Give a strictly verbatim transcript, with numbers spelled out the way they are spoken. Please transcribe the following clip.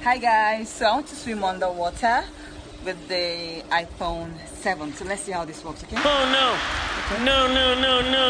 Hi guys, so I want to swim underwater with the iPhone seven. So let's see how this works, okay? Oh no! Okay. No, no, no, no!